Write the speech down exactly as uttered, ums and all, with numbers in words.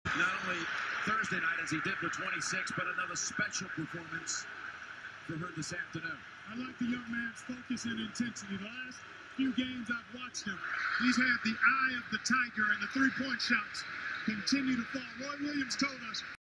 Not only Thursday night as he did with twenty-six, but another special performance for her this afternoon. I like the young man's focus and intensity. The last few games I've watched him, he's had the eye of the tiger, and the three-point shots continue to fall. Roy Williams told us